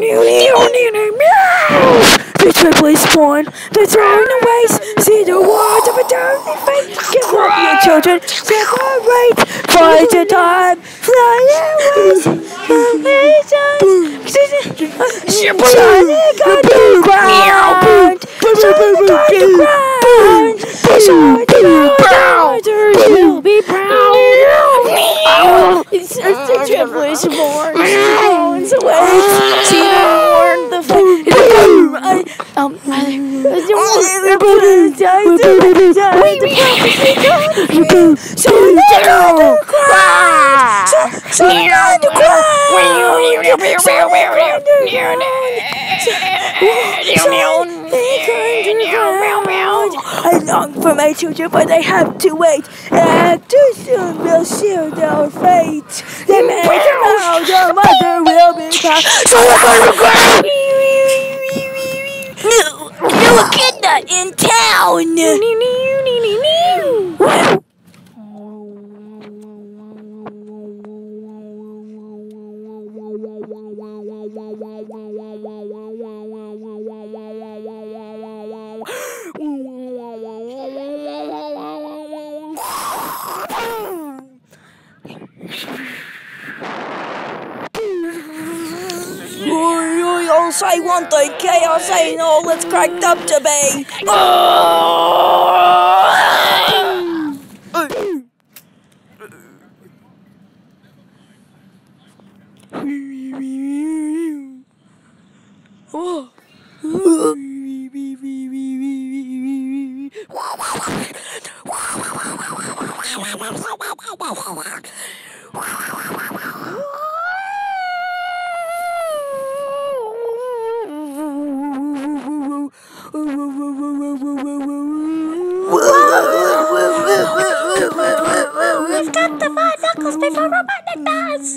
The triple is born. The throwing away. See the words of eternity fate. Give up your children. Separate. Fight the time. Fly away. Shining on the ground. Shining on the ground. Will be proud. It's the triple is born. Bones away. See the warn the I long for my children, but I have to wait. Too soon we'll share their fate. The man now, the mother will be found. New echidna in town. I'll say one thing, I'll say no, let's crack up to be. We've got the five knuckles before Robotnik does.